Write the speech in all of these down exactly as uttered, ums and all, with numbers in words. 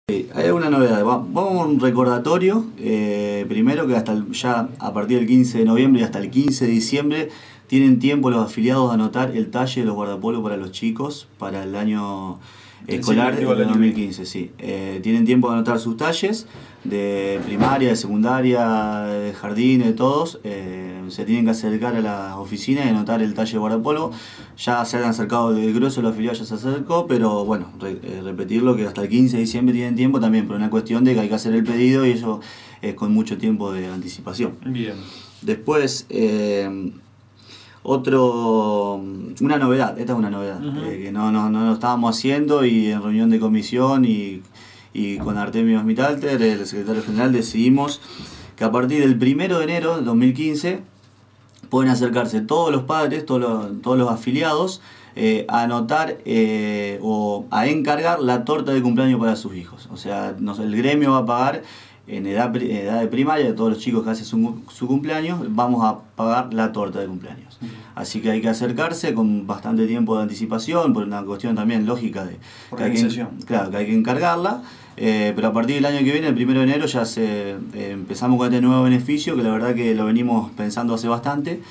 Hay alguna novedad. Vamos a un recordatorio. Eh, primero que hasta el, ya a partir del quince de noviembre y hasta el quince de diciembre tienen tiempo los afiliados de anotar el talle de los guardapolos para los chicos para el año escolar de dos mil quince. Sí. Eh, tienen tiempo de anotar sus talles de primaria, de secundaria, de jardín, de todos. Eh, se tienen que acercar a las oficinas y anotar el talle de guardapolvo. Ya se han acercado, el grueso de los afiliados ya se acercó, pero bueno, re, eh, repetirlo que hasta el quince de diciembre tienen tiempo también, por una cuestión de que hay que hacer el pedido y eso es con mucho tiempo de anticipación. Bien. Después, eh, otro, una novedad, esta es una novedad, uh-huh. eh, que no, no, no lo estábamos haciendo y en reunión de comisión y, y con Artemio Smitalter, el secretario general, decidimos que a partir del primero de enero de dos mil quince pueden acercarse todos los padres, todos los, todos los afiliados, eh, a anotar eh, o a encargar la torta de cumpleaños para sus hijos. O sea, nos, el gremio va a pagar en edad, edad de primaria, de todos los chicos que hacen su, su cumpleaños, vamos a pagar la torta de cumpleaños. Así que hay que acercarse con bastante tiempo de anticipación, por una cuestión también lógica de que hay que, claro, que hay que encargarla. Eh, pero a partir del año que viene, el primero de enero, ya se, eh, empezamos con este nuevo beneficio, que la verdad que lo venimos pensando hace bastante.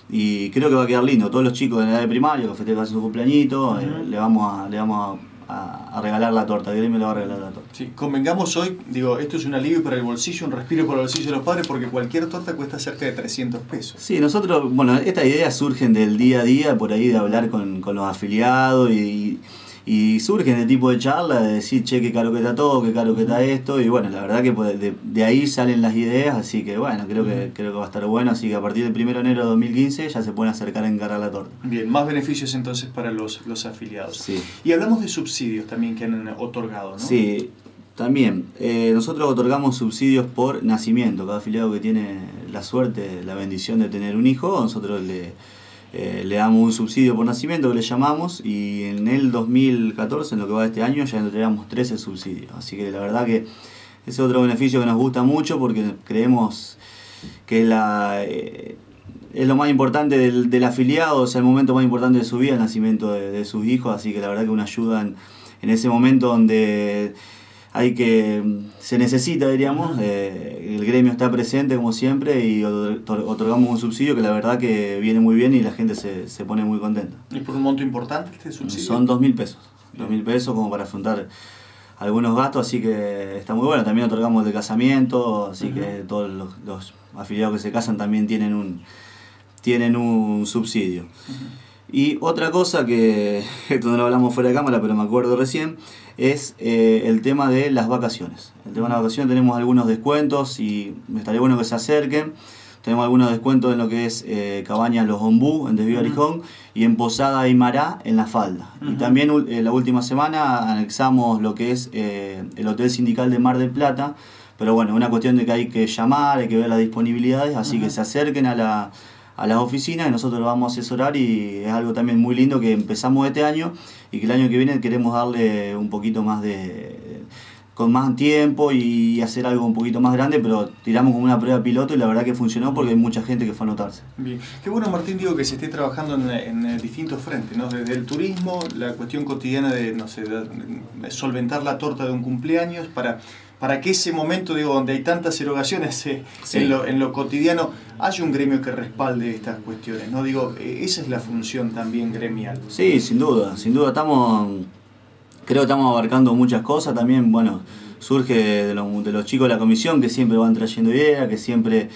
Y creo que va a quedar lindo. Todos los chicos de edad de primaria que festejan su cumpleañito, uh-huh. eh, le vamos a... Le vamos a A, a regalar la torta, el gremio le va a regalar la torta. Sí, convengamos hoy, digo, esto es un alivio para el bolsillo, un respiro para el bolsillo de los padres, porque cualquier torta cuesta cerca de trescientos pesos. Sí, nosotros, bueno, estas ideas surgen del día a día, por ahí de hablar con, con los afiliados y, y surgen de tipo de charla, de decir, che, qué caro que está todo, qué caro que está esto, y bueno, la verdad que de, de ahí salen las ideas, así que bueno, creo que, creo que va a estar bueno, así que a partir del primero de enero de dos mil quince ya se pueden acercar a encargar la torta. Bien, más beneficios entonces para los, los afiliados. Sí. Y hablamos de subsidios también que han otorgado, ¿no? Sí, también. Eh, nosotros otorgamos subsidios por nacimiento. Cada afiliado que tiene la suerte, la bendición de tener un hijo, nosotros le... Eh, le damos un subsidio por nacimiento que le llamamos, y en el dos mil catorce, en lo que va de este año, ya entregamos trece subsidios. Así que la verdad que ese es otro beneficio que nos gusta mucho, porque creemos que la, eh, es lo más importante del, del afiliado, o sea, el momento más importante de su vida, el nacimiento de, de sus hijos. Así que la verdad que una ayuda en, en ese momento donde hay que se necesita, diríamos, eh, el gremio está presente como siempre y otorgamos un subsidio que la verdad que viene muy bien y la gente se, se pone muy contenta. ¿Y por un monto importante este subsidio? Son dos mil pesos, dos mil pesos como para afrontar algunos gastos, así que está muy bueno. También otorgamos el de casamiento, así uh-huh. que todos los, los afiliados que se casan también tienen un, tienen un subsidio. Uh-huh. Y otra cosa que, esto no lo hablamos fuera de cámara, pero me acuerdo recién, es eh, el tema de las vacaciones. El tema de las vacaciones, tenemos algunos descuentos y me estaría bueno que se acerquen. Tenemos algunos descuentos en lo que es eh, Cabañas Los Ombú, en Desvío Arijón, y en Posada Aymará, en La Falda. Uh-huh. Y también eh, la última semana anexamos lo que es eh, el Hotel Sindical de Mar del Plata, pero bueno, una cuestión de que hay que llamar, hay que ver las disponibilidades, así uh-huh. que se acerquen a la... a las oficinas y nosotros lo vamos a asesorar, y es algo también muy lindo que empezamos este año y que el año que viene queremos darle un poquito más de... con más tiempo y hacer algo un poquito más grande, pero tiramos como una prueba piloto y la verdad que funcionó porque hay mucha gente que fue a anotarse. Bien. Qué bueno, Martín, digo que se esté trabajando en, en distintos frentes, ¿no? Desde el turismo, la cuestión cotidiana de, no sé, de, de solventar la torta de un cumpleaños, para... para que ese momento, digo, donde hay tantas erogaciones eh, sí. en, lo, en lo cotidiano, haya un gremio que respalde estas cuestiones, ¿no? Digo, eh, esa es la función también gremial. Sí, sin duda, sin duda estamos, creo que estamos abarcando muchas cosas también, bueno, surge de los, de los chicos de la comisión que siempre van trayendo ideas, que siempre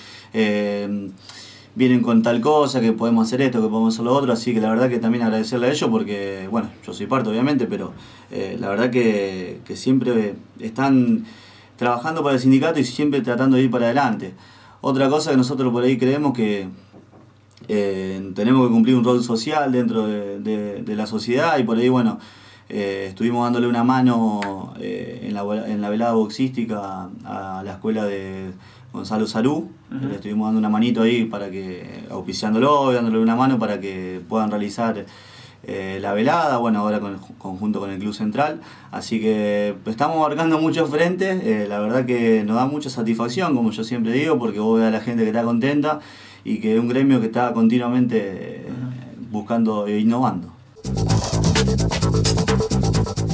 eh, vienen con tal cosa, que podemos hacer esto, que podemos hacer lo otro, así que la verdad que también agradecerle a ellos porque, bueno, yo soy parte obviamente, pero eh, la verdad que, que siempre están trabajando para el sindicato y siempre tratando de ir para adelante. Otra cosa que nosotros por ahí creemos que eh, tenemos que cumplir un rol social dentro de, de, de la sociedad, y por ahí, bueno, eh, estuvimos dándole una mano eh, en, la, en la velada boxística a la escuela de Gonzalo Sarú. Uh-huh. Le estuvimos dando una manito ahí para que, auspiciándolo, dándole una mano para que puedan realizar Eh, la velada, bueno, ahora con, conjunto con el Club Central, así que estamos abarcando muchos frentes, eh, la verdad que nos da mucha satisfacción, como yo siempre digo, porque vos ves a la gente que está contenta y que es un gremio que está continuamente eh, buscando e innovando.